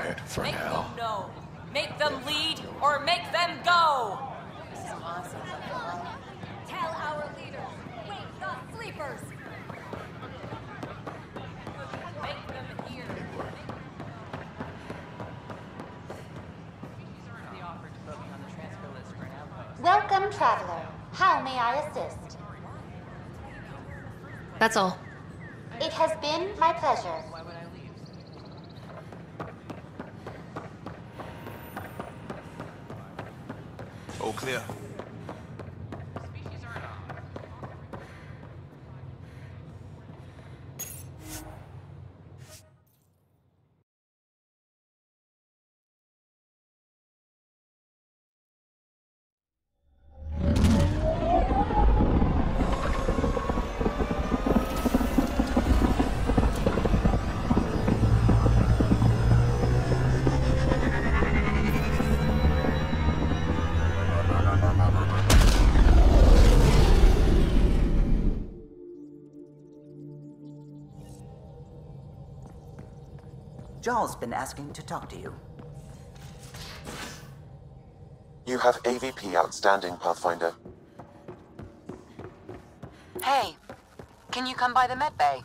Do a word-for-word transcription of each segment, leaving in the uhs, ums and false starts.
quiet for Make now. them know. Make them lead or make them go. This is awesome. Tell our leaders, wake the sleepers. Make them hear. The offer to put me on the transfer list for an outpost. Welcome, traveler. How may I assist? That's all. It has been my pleasure. Why would I leave? All clear. Species are not. Jarl's been asking to talk to you. You have A V P outstanding, Pathfinder. Hey, can you come by the med bay?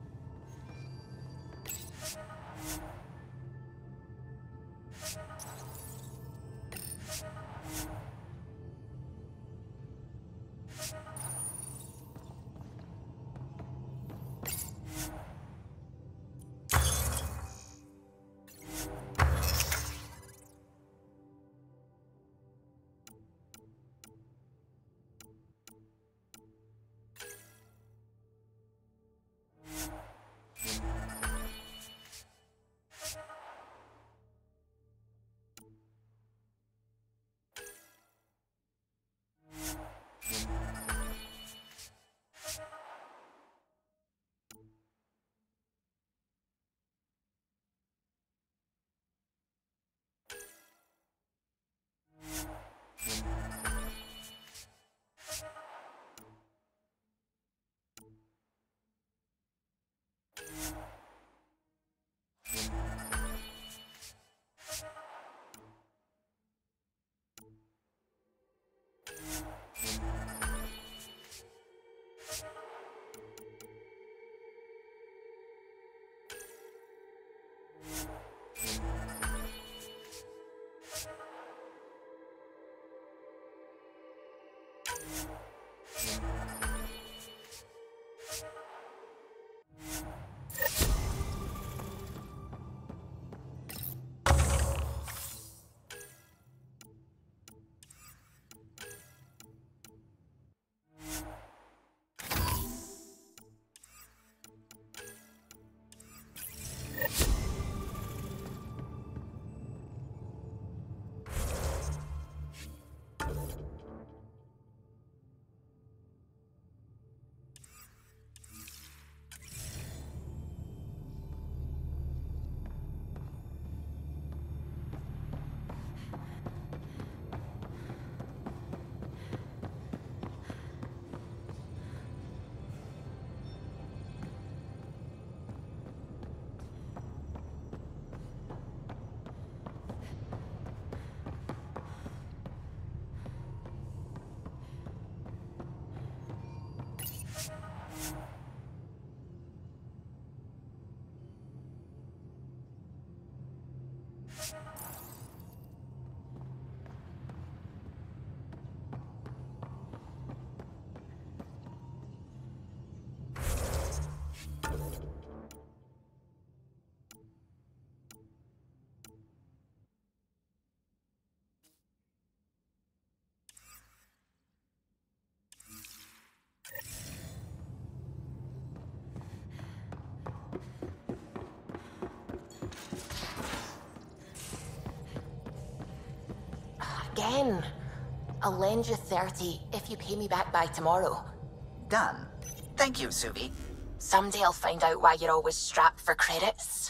Again. I'll lend you thirty if you pay me back by tomorrow. Done. Thank you, Suvi. Someday I'll find out why you're always strapped for credits.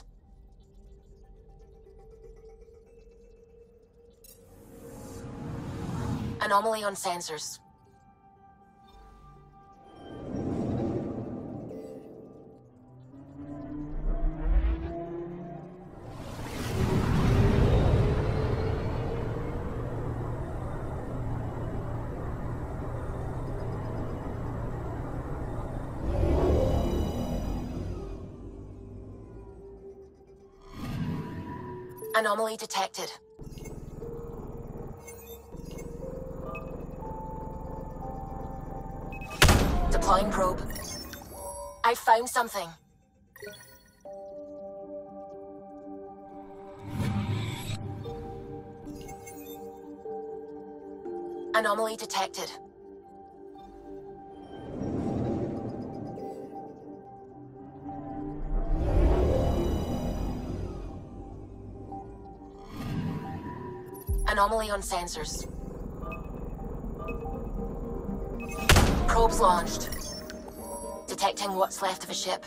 Anomaly on sensors. Anomaly detected. Deploying probe. I found something. Anomaly detected. Anomaly on sensors. Probes launched. Detecting what's left of a ship.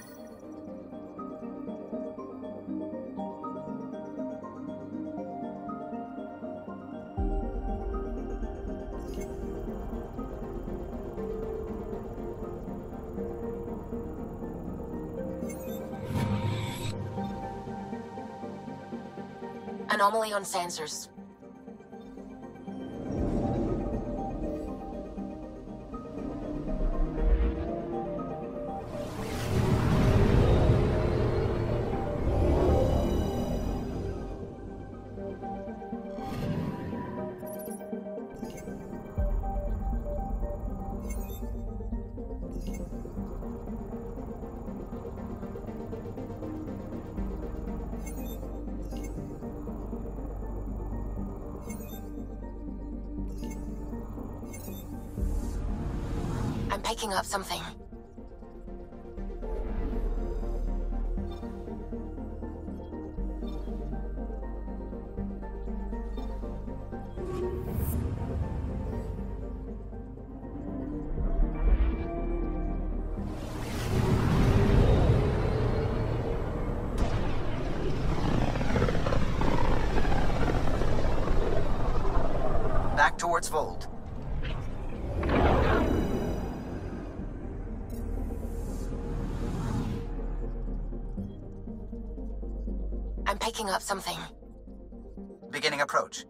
Anomaly on sensors. I'm picking up something. Back towards Vold. I'm picking up something. Beginning approach.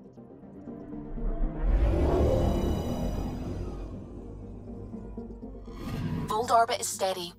Vold orbit is steady.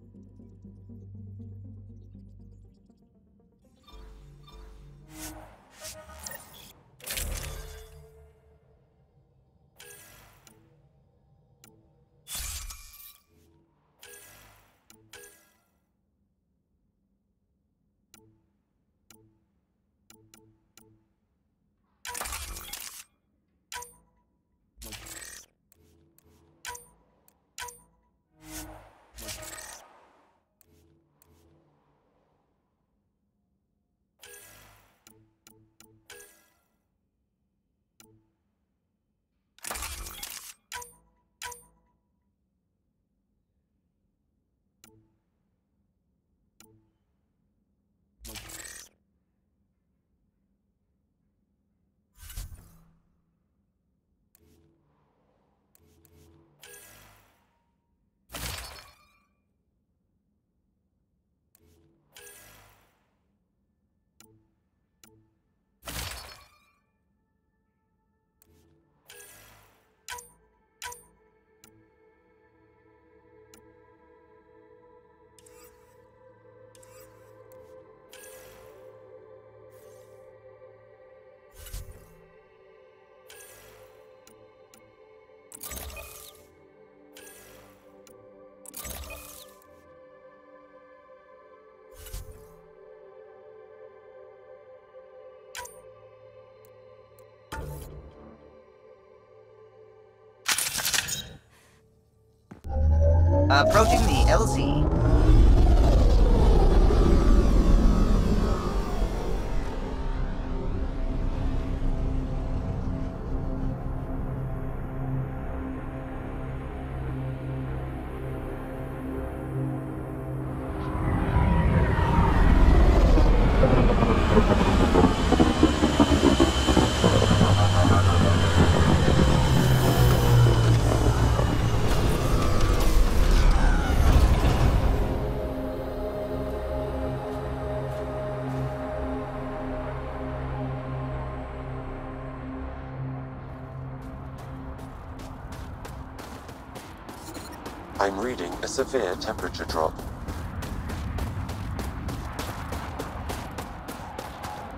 Approaching the L Z. I'm reading a severe temperature drop.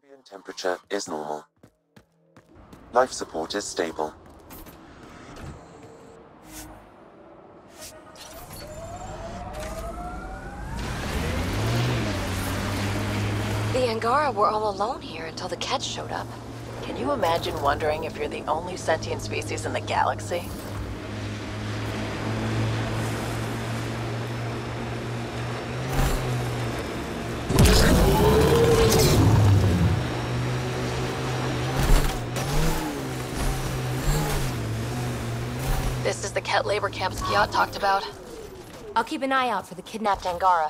Ambient temperature is normal. Life support is stable. The Angara were all alone here until the Kett showed up. Can you imagine wondering if you're the only sentient species in the galaxy? This is the Kett labor camp Skiot talked about. I'll keep an eye out for the kidnapped. Kidnapped Angara.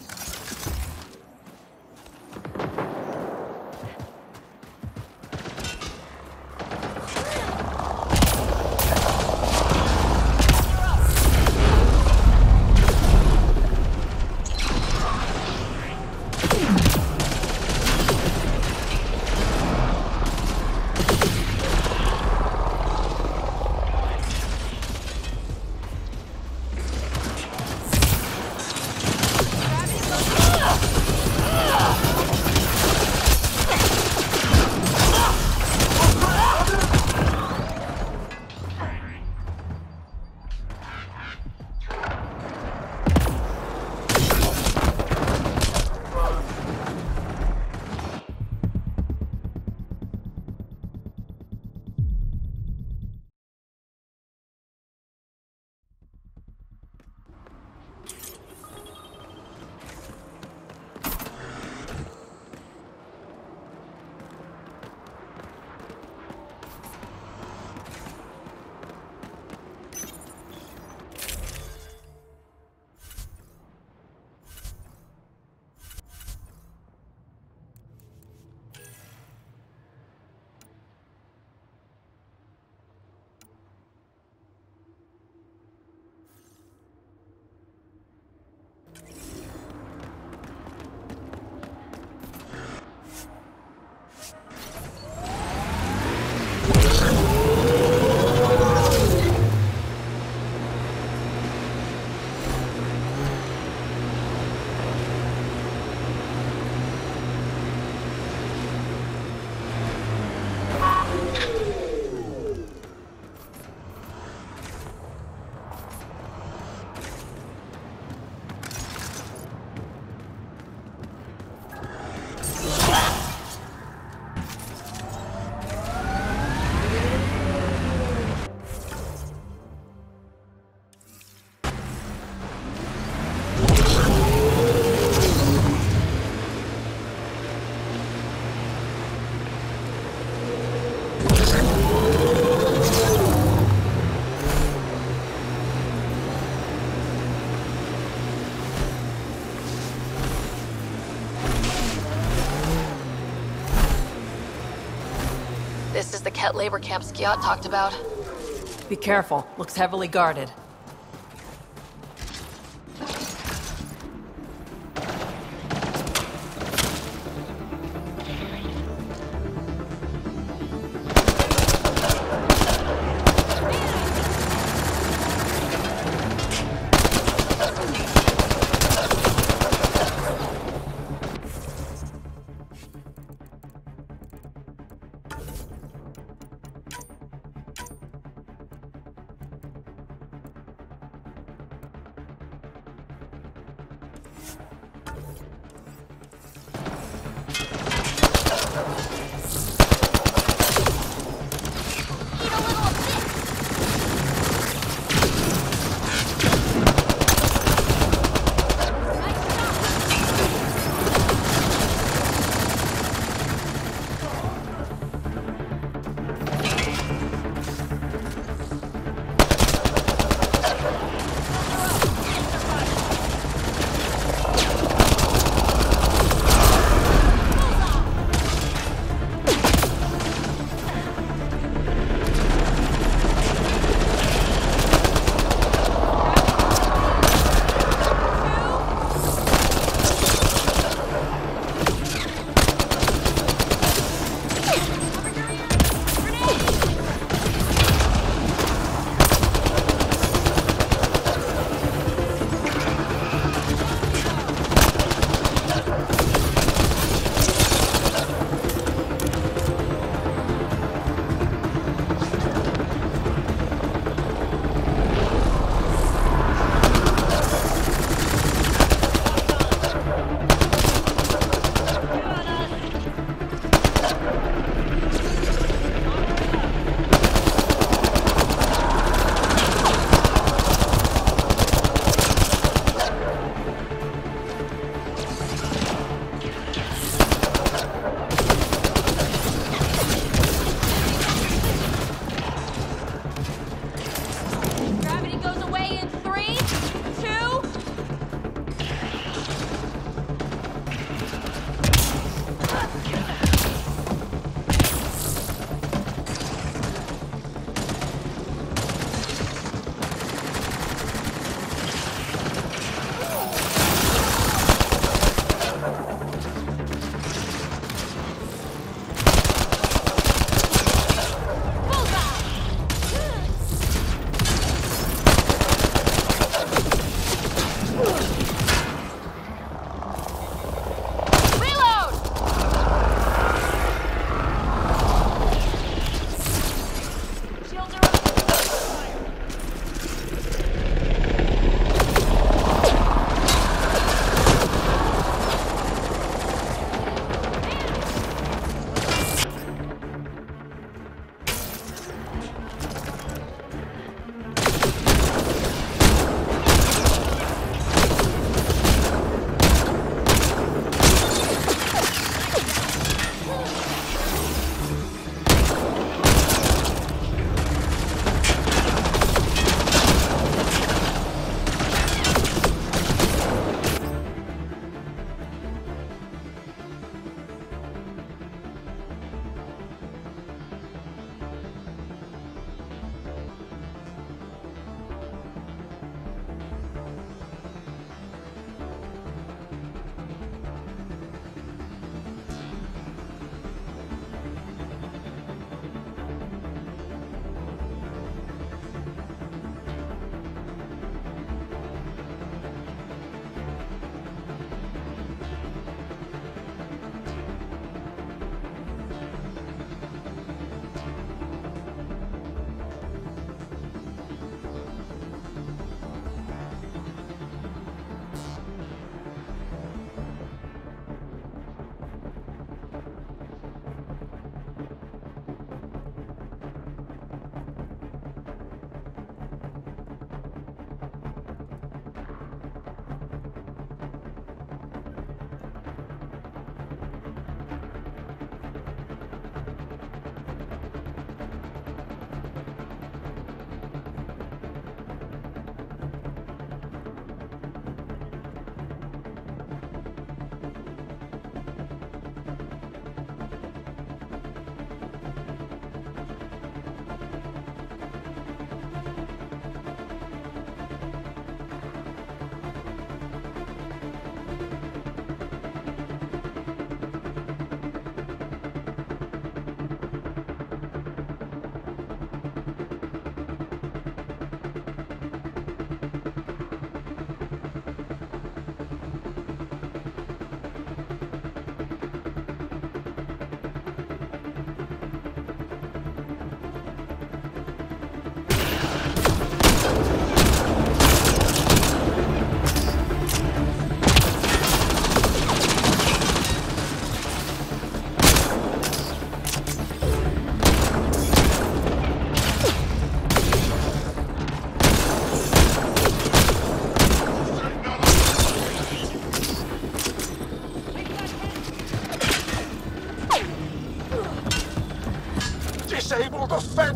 This is the Kett labor camp Skiot talked about. Be careful. Looks heavily guarded.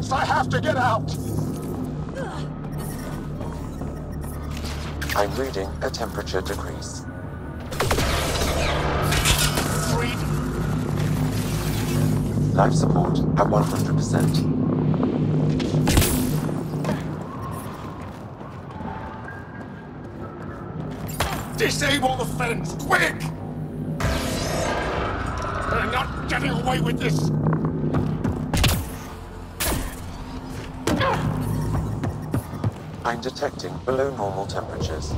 else I have to get out! I'm reading a temperature decrease. Freed! Life support at one hundred percent. Disable the fence, quick! They're not getting away with this! I'm detecting below normal temperatures.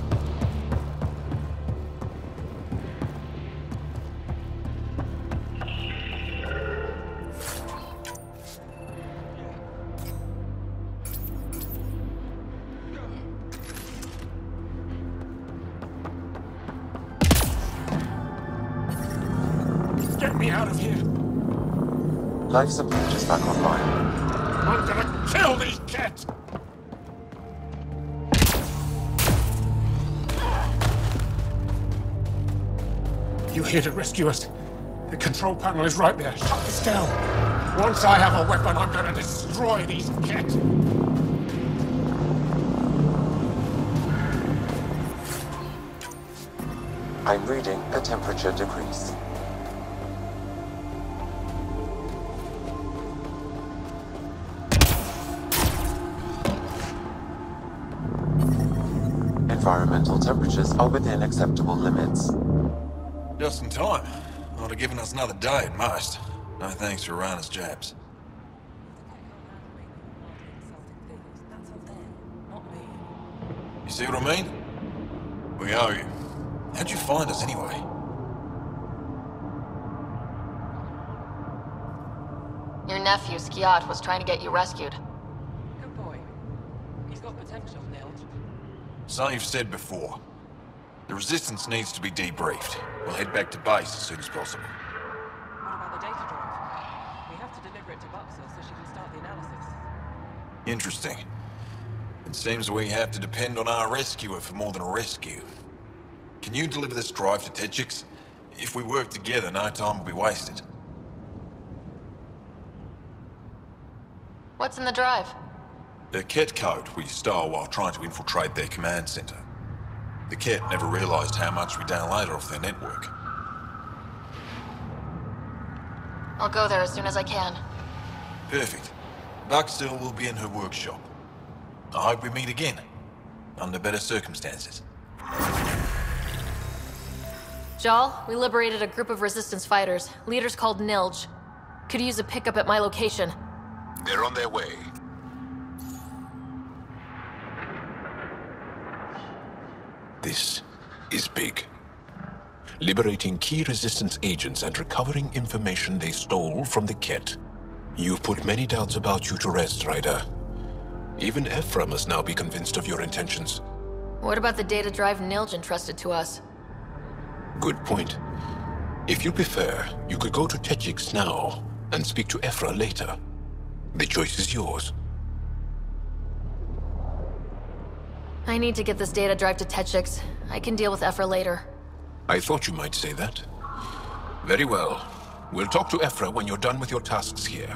Get me out of here! Life support is back online. I'm gonna kill these kids! You here to rescue us? The control panel is right there. Shut this down. Once I have a weapon, I'm gonna destroy these kids. I'm reading a temperature decrease. Environmental temperatures are within acceptable limits. Just in time. Would have given us another day at most. No thanks to Rana's jabs. You see what I mean? We owe you. How'd you find us anyway? Your nephew, Skiat, was trying to get you rescued. Good boy. He's got potential, Nilge. So you've said before. The Resistance needs to be debriefed. We'll head back to base as soon as possible. What about the data drive? We have to deliver it to Buxa so she can start the analysis. Interesting. It seems we have to depend on our rescuer for more than a rescue. Can you deliver this drive to Techix? If we work together, no time will be wasted. What's in the drive? The Ket code we stole while trying to infiltrate their command center. The Ket never realized how much we downloaded off their network. I'll go there as soon as I can. Perfect. Buxell will be in her workshop. I hope we meet again. Under better circumstances. Jal, we liberated a group of Resistance fighters, leaders called Nilge. Could use a pickup at my location. They're on their way. This is big. Liberating key Resistance agents and recovering information they stole from the Ket. You've put many doubts about you to rest, Ryder. Even Ephra must now be convinced of your intentions. What about the data drive Nilge entrusted to us? Good point. If you prefer, you could go to Techix now and speak to Ephra later. The choice is yours. I need to get this data drive to Techix. I can deal with Ephra later. I thought you might say that. Very well. We'll talk to Ephra when you're done with your tasks here.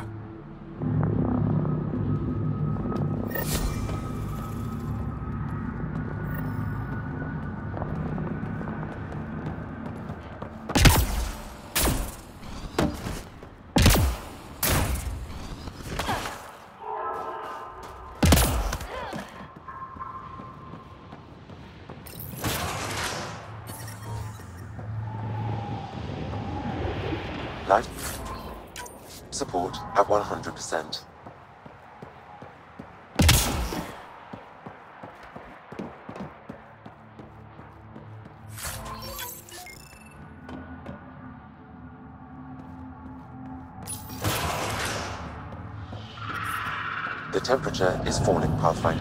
Life support at one hundred percent. The temperature is falling, Pathfinder.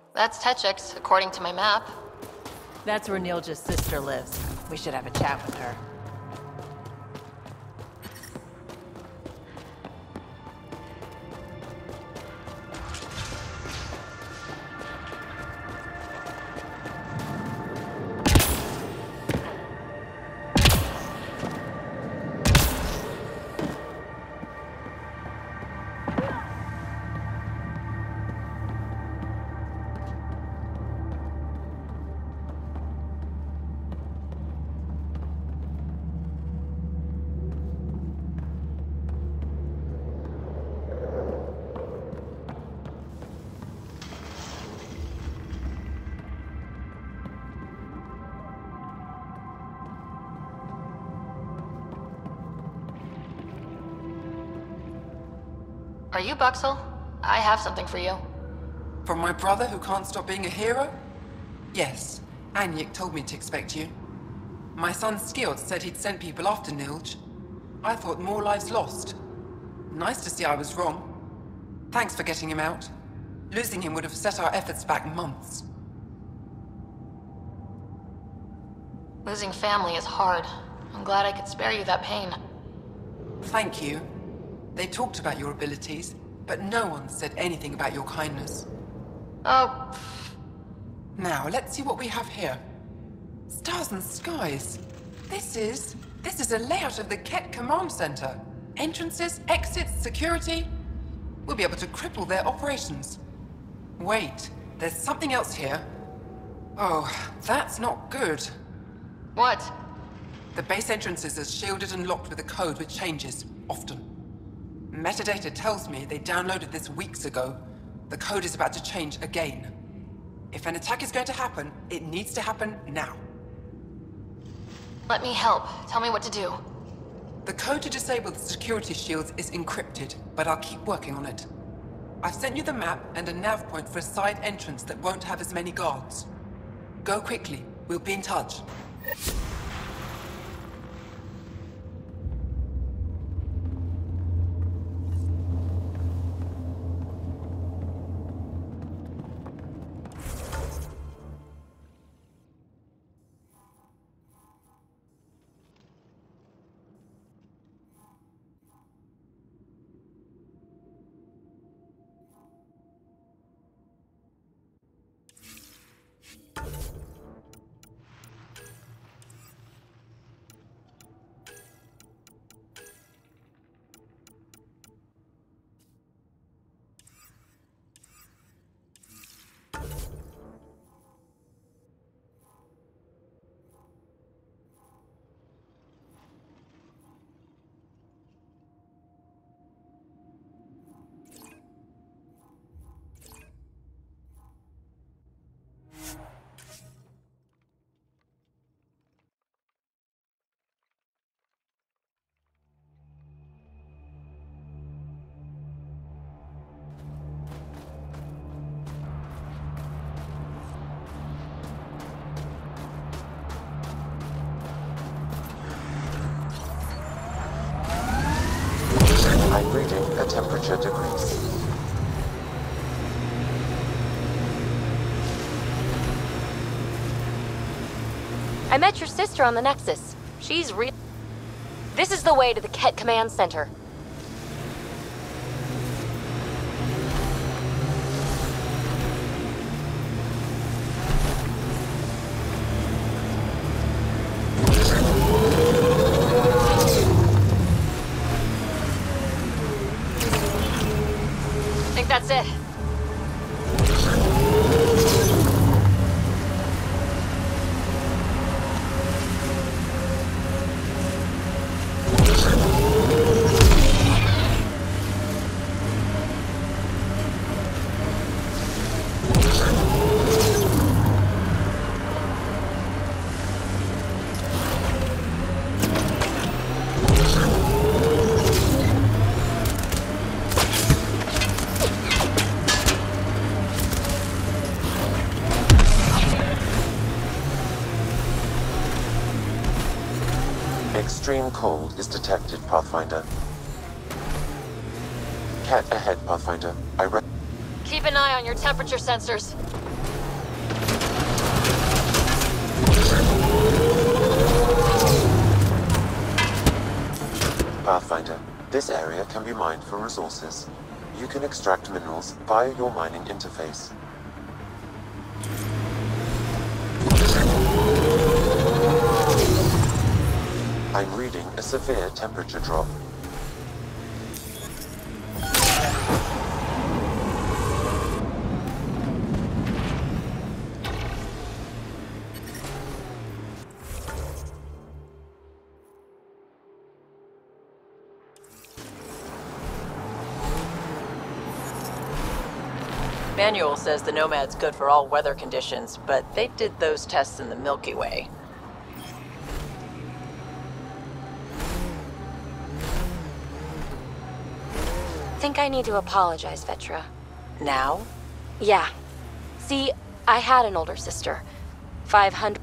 That's Techix, according to my map. That's where Nilja's sister lives. We should have a chat with her. Are you Buxel? I have something for you. From my brother who can't stop being a hero? Yes, Anyik told me to expect you. My son Skjord said he'd sent people after Nilj. I thought more lives lost. Nice to see I was wrong. Thanks for getting him out. Losing him would have set our efforts back months. Losing family is hard. I'm glad I could spare you that pain. Thank you. They talked about your abilities, but no one said anything about your kindness. Oh. Now, let's see what we have here. Stars and skies. This is... This is a layout of the Kett Command Center. Entrances, exits, security. We'll be able to cripple their operations. Wait, there's something else here. Oh, that's not good. What? The base entrances are shielded and locked with a code which changes, often. Metadata tells me they downloaded this weeks ago. The code is about to change again. If an attack is going to happen, it needs to happen now. Let me help. Tell me what to do. The code to disable the security shields is encrypted, but I'll keep working on it. I've sent you the map and a nav point for a side entrance that won't have as many guards. Go quickly. We'll be in touch. I'm reading a temperature decrease. I met your sister on the Nexus. She's real. This is the way to the Kett Command Center. I think that's it. Extreme cold is detected, Pathfinder. Cat ahead, Pathfinder. I re- Keep an eye on your temperature sensors. Pathfinder, this area can be mined for resources. You can extract minerals via your mining interface. I'm reading a severe temperature drop. Manual says the Nomad's good for all weather conditions, but they did those tests in the Milky Way. Think I need to apologize, Vetra. Now? Yeah. See, I had an older sister. five hundred...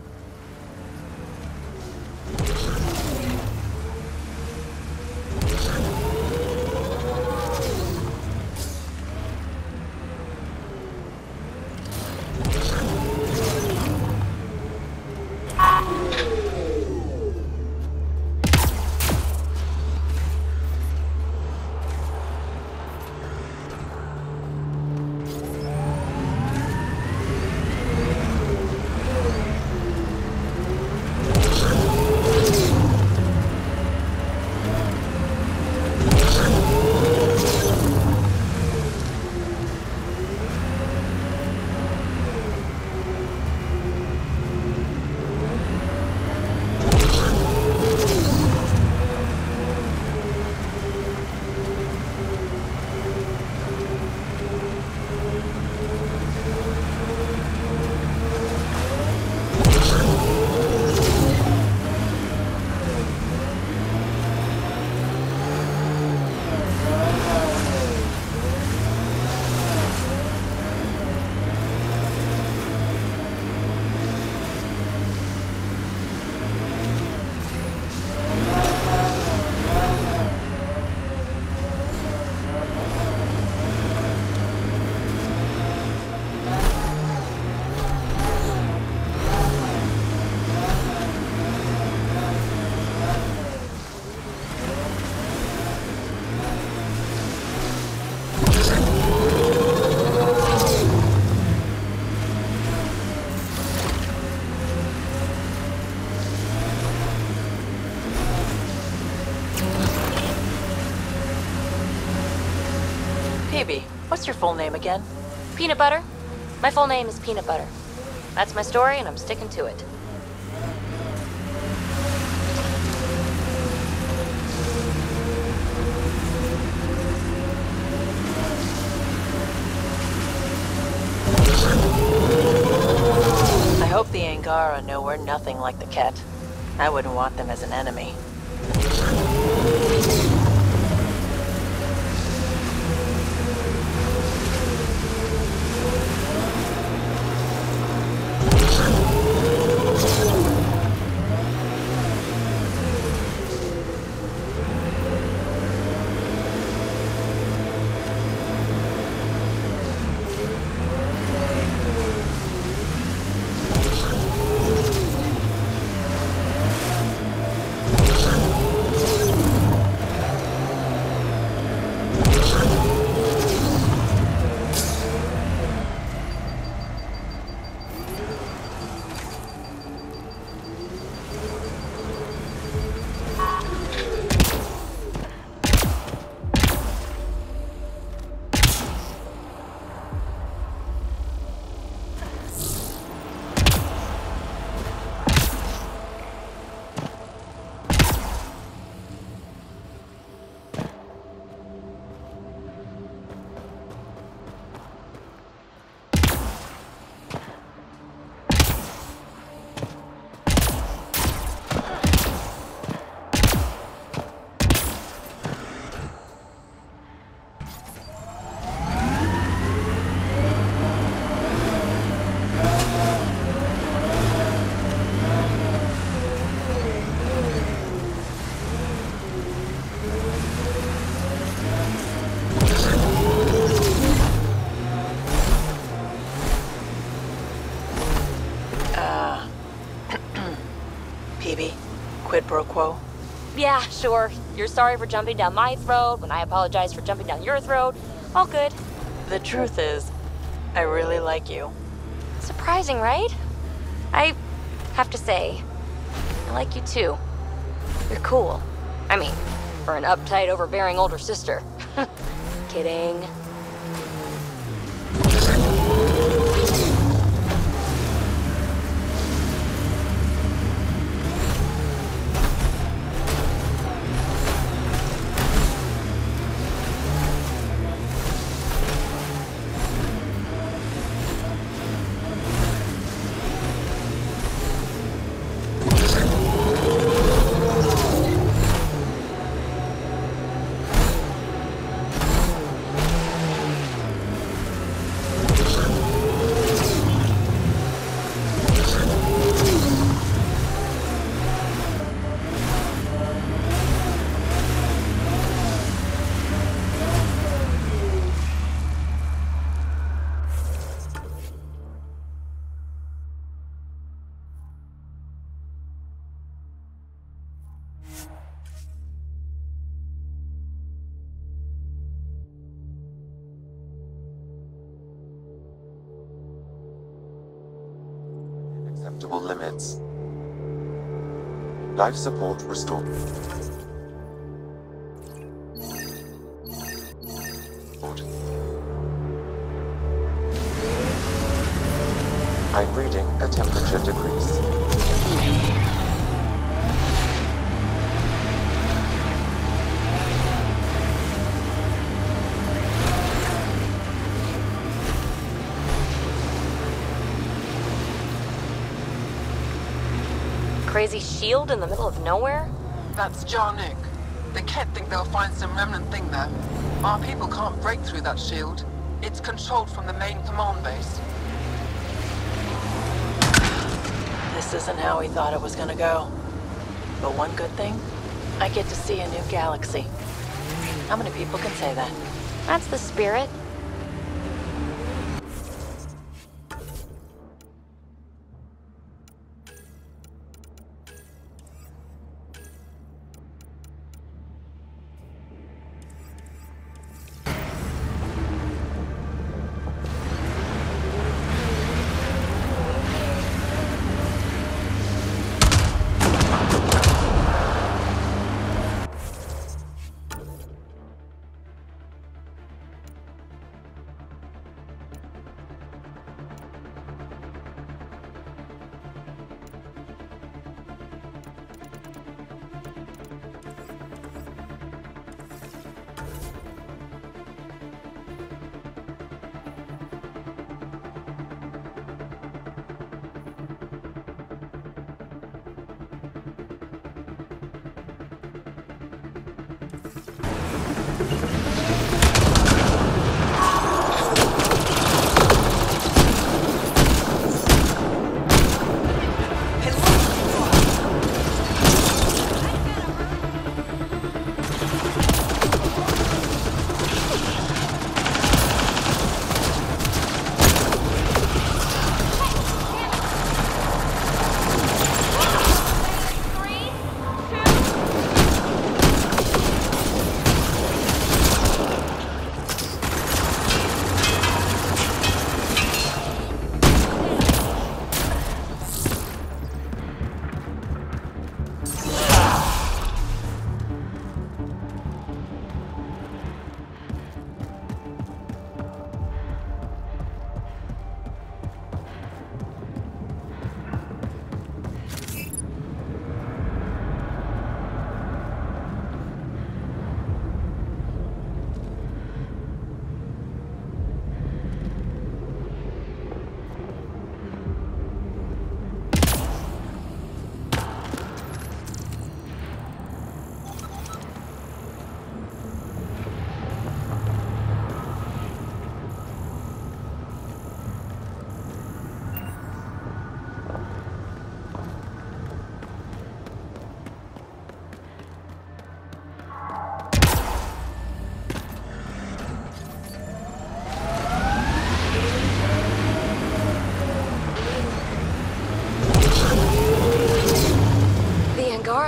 Phoebe, what's your full name again? Peanut Butter? My full name is Peanut Butter. That's my story, and I'm sticking to it. I hope the Angara know we're nothing like the Ket. I wouldn't want them as an enemy. quid pro quo. Yeah, sure. You're sorry for jumping down my throat when I apologize for jumping down your throat. All good. The truth is, I really like you. Surprising, right? I have to say, I like you too. You're cool. I mean, for an uptight, overbearing older sister. Kidding. Acceptable limits. Life support restored. I'm reading a temperature decrease. Crazy shield in the middle of nowhere? That's Jarnik. The Kett think they'll find some remnant thing there. Our people can't break through that shield. It's controlled from the main command base. This isn't how we thought it was gonna go. But one good thing, I get to see a new galaxy. How many people can say that? That's the spirit.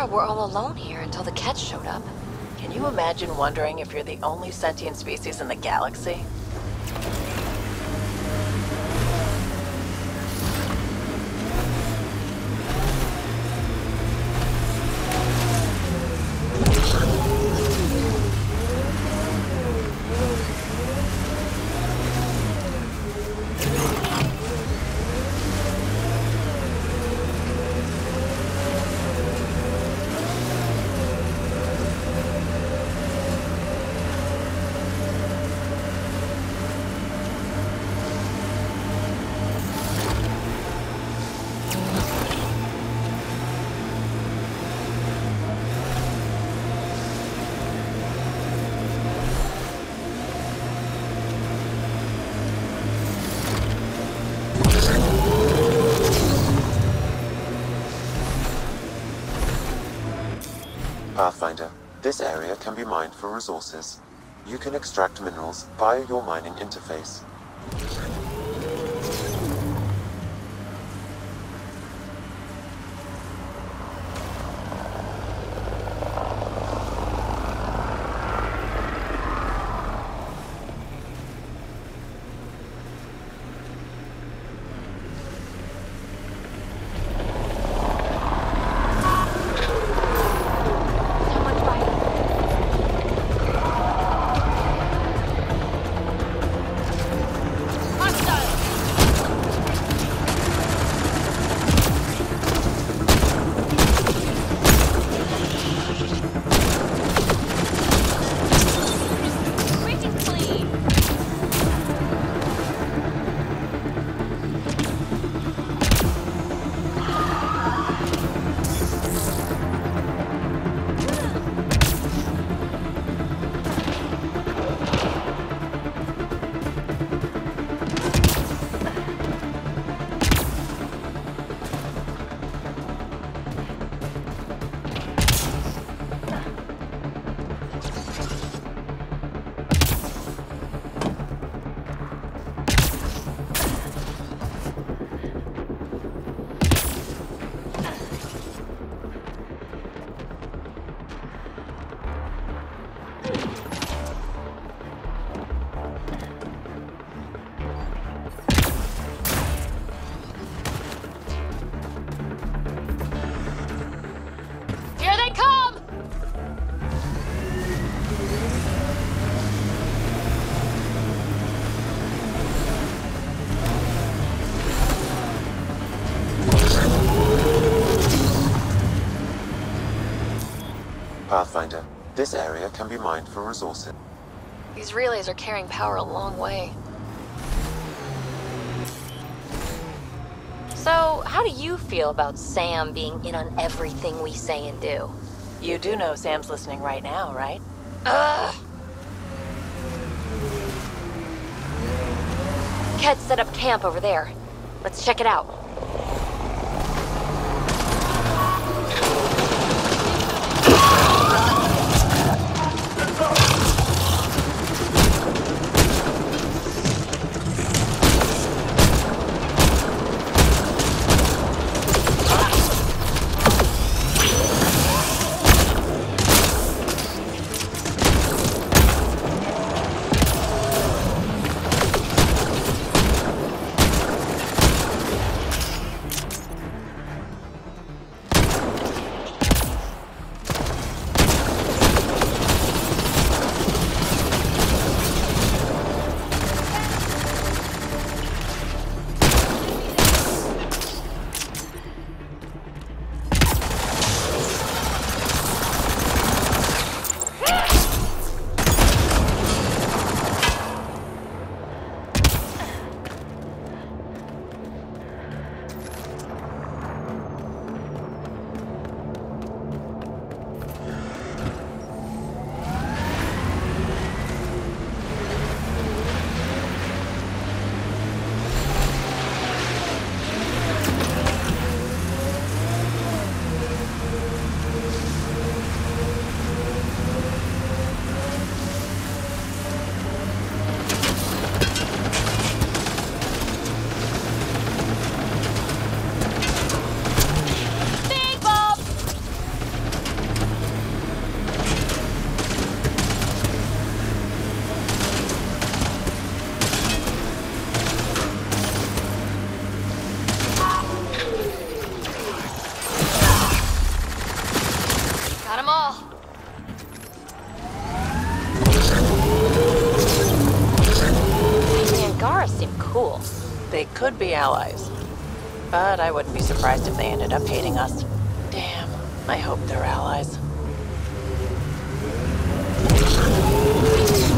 we're all alone here until the Kett showed up. Can you imagine wondering if you're the only sentient species in the galaxy? Pathfinder, this area can be mined for resources. You can extract minerals via your mining interface. Pathfinder, this area can be mined for resources. These relays are carrying power a long way. So, how do you feel about Sam being in on everything we say and do? You do know Sam's listening right now, right? Ugh! Kett set up camp over there. Let's check it out. allies. But I wouldn't be surprised if they ended up hating us. Damn, I hope they're allies.